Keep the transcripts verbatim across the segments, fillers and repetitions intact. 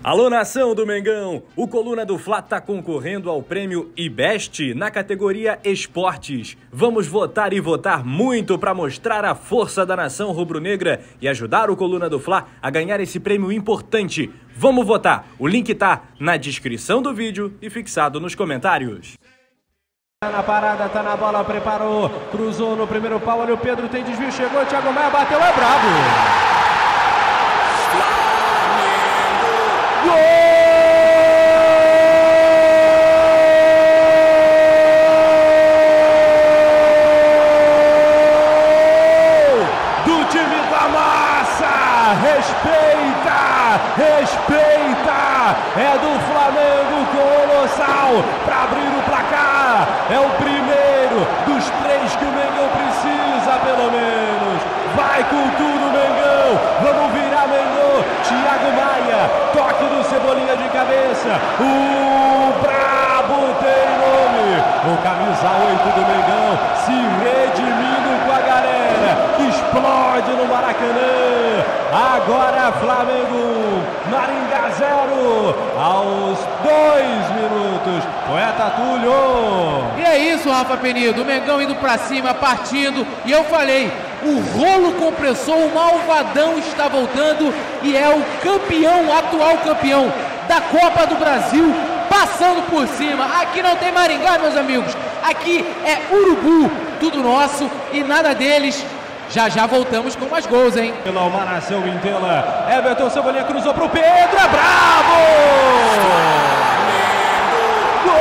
Alô, nação do Mengão! O Coluna do Fla está concorrendo ao prêmio IBEST na categoria Esportes. Vamos votar e votar muito para mostrar a força da nação rubro-negra e ajudar o Coluna do Fla a ganhar esse prêmio importante. Vamos votar! O link tá na descrição do vídeo e fixado nos comentários. Tá na parada, tá na bola, preparou, cruzou no primeiro pau, olha o Pedro, tem desvio, chegou, Thiago Maia bateu, é brabo! Gol do time da massa! Respeita! Respeita! É do Flamengo colossal para abrir o placar. É o primeiro dos três que o Mengão precisa, pelo menos. Vai com tudo, Mengão! Vamos virar, Mengão! Thiago Maia, toque do Cebolinha de cabeça. O brabo tem nome. O camisa oito do Mengão se redimindo com a galera que explode no Maracanã. Agora Flamengo um, Maringá zero, aos dois minutos. Poeta Túlio. E é isso, Rafa Penido. O Mengão indo pra cima, partindo. E eu falei, o rolo compressor, o malvadão está voltando e é o campeão, atual campeão da Copa do Brasil, passando por cima. Aqui não tem Maringá, meus amigos. Aqui é Urubu, tudo nosso e nada deles. Já já voltamos com mais gols, hein? Pela uma nação inteira. Everton Cebolinha cruzou pro Pedro, é bravo! Gol!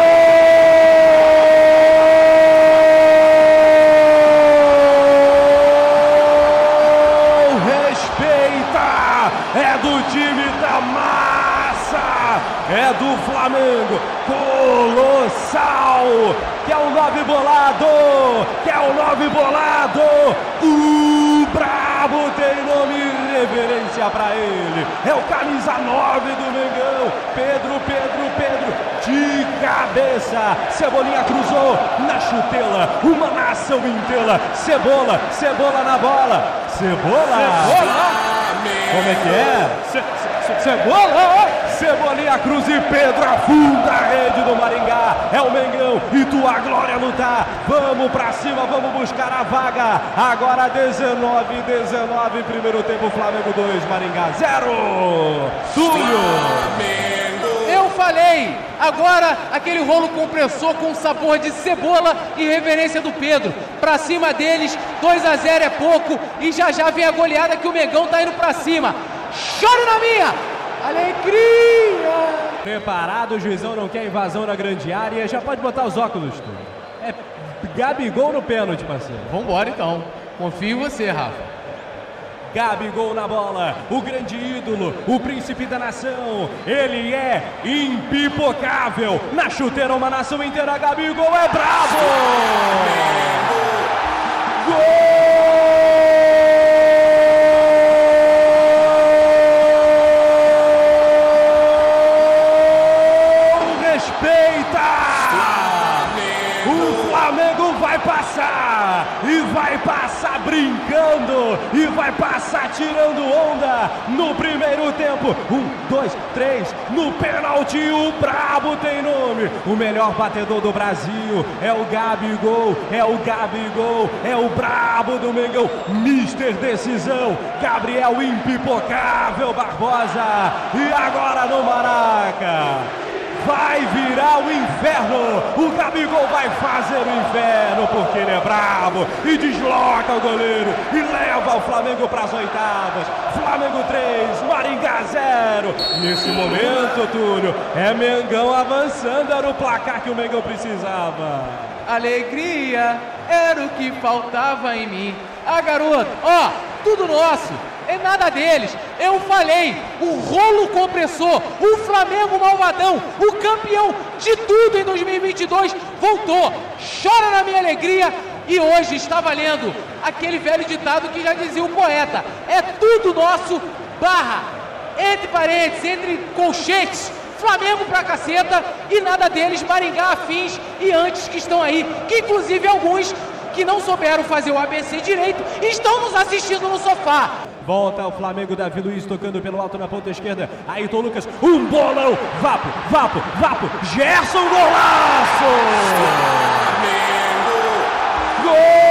Respeita! É do time da massa! É do Flamengo! Colossal! Que é o nove bolado! Que é o nove bolado! O brabo tem nome e reverência pra ele! É o camisa nove do Mengão! Pedro, Pedro, Pedro! De cabeça! Cebolinha cruzou na chutela! Uma nação inteira! Cebola! Cebola na bola! Cebola! Cebola! Como é que é? Ce ce Cebola! Cebolinha, Cruz e Pedro afunda a rede do Maringá. É o Mengão e tua glória lutar. Vamos pra cima, vamos buscar a vaga. Agora dezenove, dezenove, primeiro tempo, Flamengo dois, Maringá zero. Túlio. Eu falei, agora aquele rolo compressor com sabor de cebola e reverência do Pedro. Pra cima deles, dois a zero é pouco e já já vem a goleada que o Mengão tá indo pra cima. Choro na minha! Alegria! Preparado, o juizão não quer invasão na grande área. Já pode botar os óculos, tu. É Gabigol no pênalti, parceiro. Vambora então. Confio em você, Rafa. Gabigol na bola, o grande ídolo, o príncipe da nação. Ele é impipocável. Na chuteira, uma nação inteira. Gabigol é bravo! Gol! Vai passar, e vai passar brincando, e vai passar tirando onda no primeiro tempo. Um, dois, três, no pênalti o brabo tem nome. O melhor batedor do Brasil é o Gabigol, é o Gabigol, é o brabo do Mengão, mister Decisão, Gabriel Impipocável Barbosa. E agora no Maraca vai virar o inferno. O Gabigol vai fazer o inferno porque ele é brabo e desloca o goleiro e leva o Flamengo para as oitavas. Flamengo três, Maringá zero. Nesse momento, Túlio, é Mengão avançando. Era o placar que o Mengão precisava. Alegria era o que faltava em mim. Ah, garoto, ó, tudo nosso. É nada deles. Eu falei, o rolo compressor, o Flamengo malvadão, o campeão de tudo em dois mil e vinte e dois, voltou. Chora na minha alegria e hoje está valendo aquele velho ditado que já dizia o poeta. É tudo nosso, barra, entre parênteses, entre colchetes, Flamengo pra caceta e nada deles, Maringá afins e antes que estão aí, que inclusive alguns que que não souberam fazer o A B C direito e estão nos assistindo no sofá. Volta o Flamengo, Davi Luiz tocando pelo alto na ponta esquerda. Ayrton Lucas, um bolão. Vapo, vapo, vapo. Gerson, golaço! Flamengo! Gol!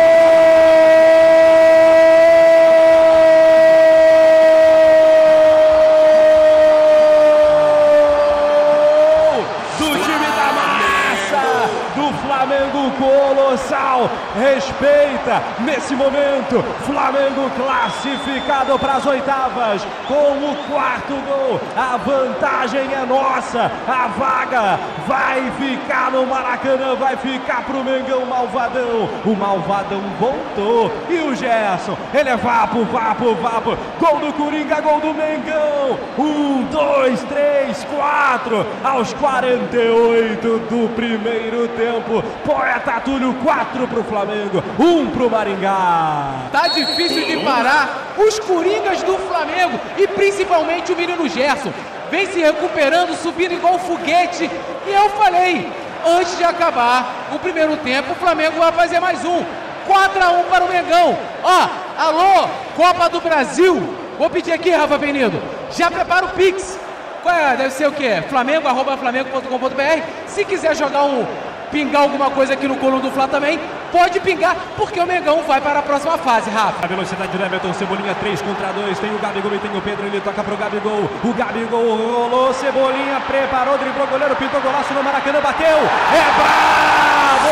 Do time da massa, do Flamengo colossal. Respeita nesse momento. Flamengo classificado para as oitavas com o quarto gol. A vantagem é nossa. A vaga vai ficar no Maracanã, vai ficar pro Mengão malvadão. O malvadão voltou. E o Gerson, ele é vapo, vapo, vapo. Gol do Coringa, gol do Mengão. Um, dois, três, quatro. Aos quarenta e oito do primeiro tempo. Poeta Túlio, quatro pro Flamengo, um pro Maringá. Tá difícil de parar os coringas do Flamengo e principalmente o menino Gerson. Vem se recuperando, subindo igual foguete. E eu falei, antes de acabar o primeiro tempo, o Flamengo vai fazer mais um. quatro a um para o Mengão. Ó, alô, Copa do Brasil. Vou pedir aqui, Rafa Penido, já prepara o Pix. Qual é? Deve ser o quê? Flamengo, arroba flamengo ponto com ponto br. Se quiser jogar um, pingar alguma coisa aqui no Coluna do Fla também, pode pingar, porque o Mengão vai para a próxima fase, Rafa. A velocidade do Everton, Cebolinha, três contra dois, tem o Gabigol e tem o Pedro, ele toca pro Gabigol, o Gabigol rolou, Cebolinha preparou, driblou o goleiro, pintou golaço no Maracanã, bateu, é bravo!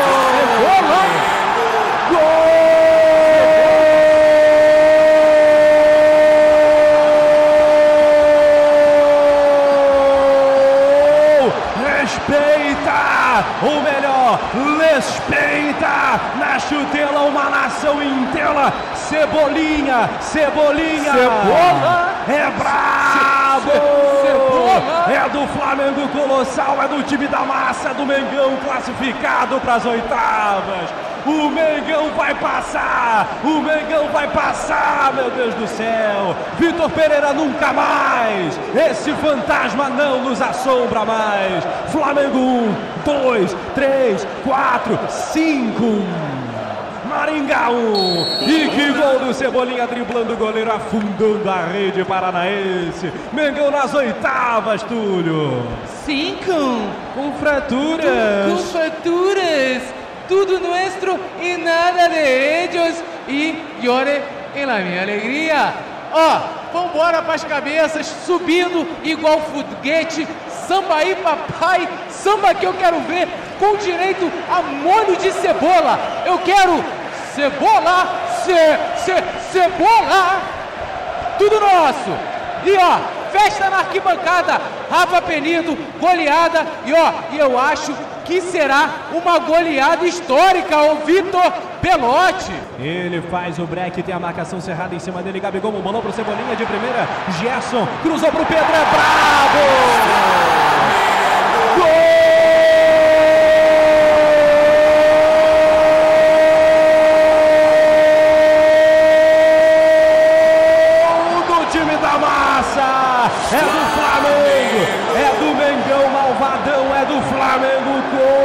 Gol! Gol! Respeita o melhor, respeita na chutela uma nação inteira. Cebolinha, Cebolinha, Cebola, é brabo, Ce, Cebola, é do Flamengo colossal, é do time da massa, do Mengão classificado para as oitavas. O Mengão vai passar, o Mengão vai passar, meu Deus do céu. Vitor Pereira nunca mais, esse fantasma não nos assombra mais. Flamengo um, dois, três, quatro, cinco. Maringá um. E que gol do Cebolinha driblando o goleiro, afundando a rede paranaense. Mengão nas oitavas, Túlio. Cinco. Com fraturas. Com fraturas. Tudo nuestro e nada de ellos. E llore em la minha alegria. Ó, vambora pras cabeças, subindo igual foguete. Samba aí, papai. Samba que eu quero ver com direito a molho de cebola. Eu quero cebola, ce, ce, cebola. Tudo nosso. E ó, festa na arquibancada. Rafa Penido, goleada. E ó, e eu acho que será uma goleada histórica, o Vitor Belotti. Ele faz o break, tem a marcação cerrada em cima dele. Gabigol bolou pro Cebolinha de primeira. Gerson cruzou pro Pedro, é bravo! Gol! Do time da massa! É do Flamengo! É do Mengão malvadão! É do Flamengo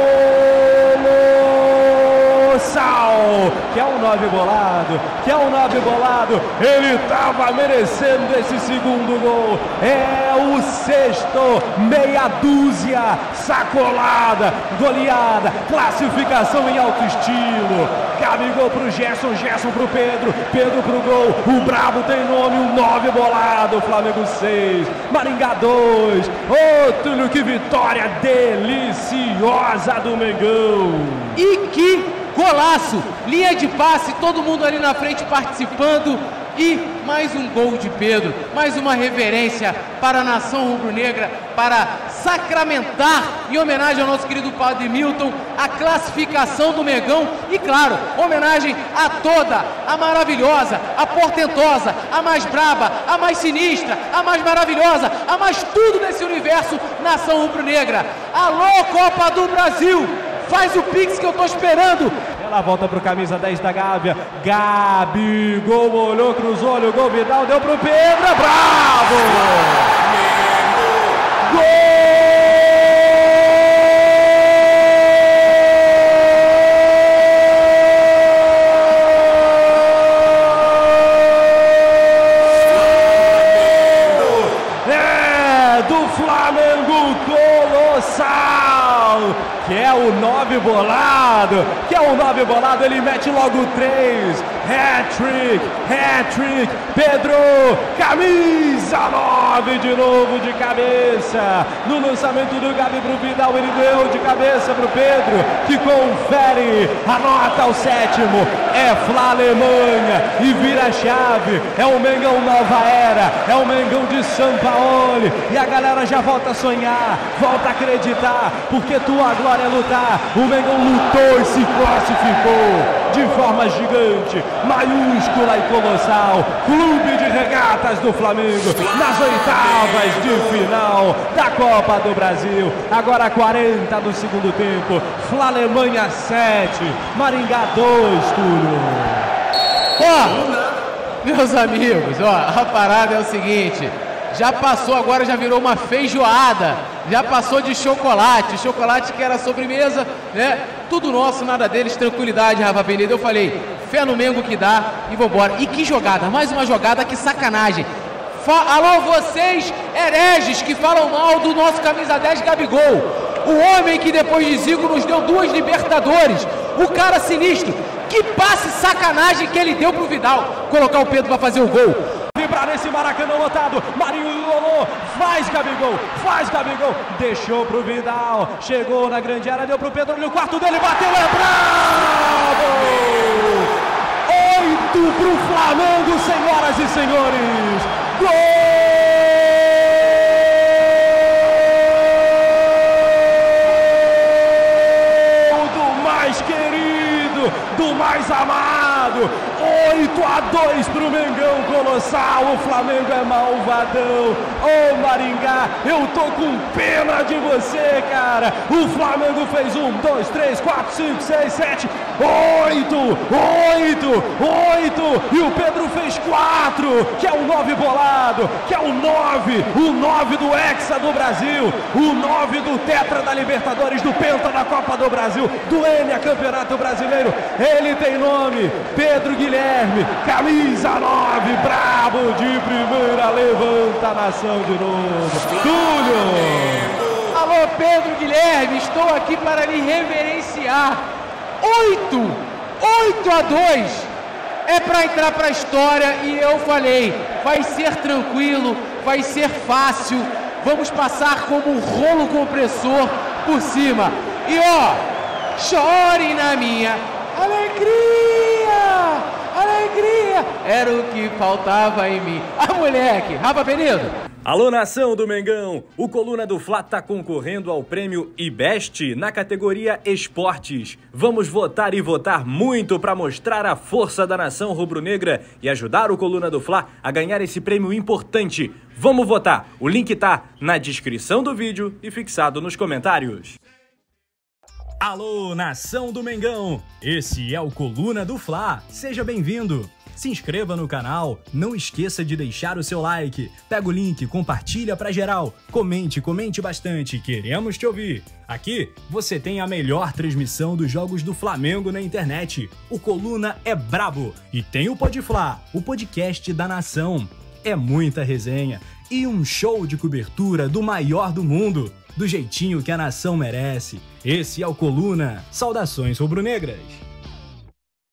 colossal! Que é um nove bolado! Que é um nove bolado! Ele estava merecendo esse segundo gol! É o sexto! Meia dúzia! Sacolada! Goleada! Classificação em alto estilo! Gabigol pro Gerson, Gerson pro Pedro, Pedro pro gol, o brabo tem nome, o nove bolado, Flamengo seis, Maringá dois, ô Túlio, que vitória deliciosa do Mengão! E que golaço! Linha de passe, todo mundo ali na frente participando. E mais um gol de Pedro, mais uma reverência para a nação rubro-negra, para sacramentar, em homenagem ao nosso querido Padre Milton, a classificação do Mengão. E claro, homenagem a toda, a maravilhosa, a portentosa, a mais braba, a mais sinistra, a mais maravilhosa, a mais tudo desse universo, nação rubro-negra. Alô, Copa do Brasil! Faz o Pix que eu tô esperando. Ela volta pro camisa dez da Gávea. Gabigol olhou, cruzou, olhou o gol, Vidal deu pro Pedro. É bravo! Gol! do Flamengo colossal, que é o nove bolado, que é o nove bolado, ele mete logo três, hat-trick, hat-trick, Pedro, camisa nove de novo de cabeça, no lançamento do Gabi pro Vidal, ele deu de cabeça pro Pedro, que confere, anota o sétimo, é Fla Alemanha, e vira a chave, é o Mengão nova era, é o Mengão de Sampaoli, e a galera já volta a sonhar, volta a acreditar, porque tua glória é lutar, o Mengão lutou e se classificou, de forma gigante, maiúscula e colossal, Clube de Regatas do Flamengo, nas oitavas de final da Copa do Brasil, agora quarenta do segundo tempo, Fla Alemanha sete, Maringá dois, Túlio. Ó, meus amigos, ó, a parada é o seguinte, já passou, agora já virou uma feijoada, já passou de chocolate, chocolate que era sobremesa, né? Tudo nosso, nada deles, tranquilidade, Rafa Penedo. Eu falei, fé no Mengo que dá e vambora. E que jogada, mais uma jogada, que sacanagem. Fa Alô, vocês hereges que falam mal do nosso camisa dez Gabigol, o homem que depois de Zico nos deu duas Libertadores, o cara sinistro, que passe sacanagem que ele deu pro Vidal, colocar o Pedro pra fazer o gol. Vibrar nesse Maracanã lotado, Marinho Lolô, faz Gabigol, faz Gabigol, deixou pro Vidal, chegou na grande área, deu pro Pedro, no quarto dele, bateu, é bravo! Oito pro Flamengo, senhoras e senhores, gol do mais querido, do mais amado, oito a dois pro Mengão colossal, o Flamengo é malvadão, ô Maringá, eu tô com pena de você, cara, o Flamengo fez um, dois, três, quatro, cinco, seis, sete, oito, oito, oito, e o Pedro fez quatro, que é o nove bolado, que é o nove, o nove do Hexa do Brasil, o nove do Tetra da Libertadores, do Penta da Copa do Brasil, do Enia Campeonato Brasileiro, ele tem nome, Pedro Guilherme, camisa nove, brabo de primeira, levanta a nação de novo, Túlio! Alô, Pedro Guilherme, estou aqui para lhe reverenciar. Oito, oito a dois, é para entrar para a história e eu falei, vai ser tranquilo, vai ser fácil, vamos passar como um rolo compressor por cima. E ó, chore na minha alegria, alegria, era o que faltava em mim. Ah, moleque, Rafa Penedo. Alô, nação do Mengão! O Coluna do Fla tá concorrendo ao prêmio IBEST na categoria Esportes. Vamos votar e votar muito para mostrar a força da nação rubro-negra e ajudar o Coluna do Fla a ganhar esse prêmio importante. Vamos votar! O link tá na descrição do vídeo e fixado nos comentários. Alô, nação do Mengão! Esse é o Coluna do Fla. Seja bem-vindo! Se inscreva no canal, não esqueça de deixar o seu like, pega o link, compartilha pra geral, comente, comente bastante, queremos te ouvir. Aqui você tem a melhor transmissão dos jogos do Flamengo na internet. O Coluna é brabo e tem o Pode Fla, o podcast da nação. É muita resenha e um show de cobertura do maior do mundo, do jeitinho que a nação merece. Esse é o Coluna. Saudações rubro-negras.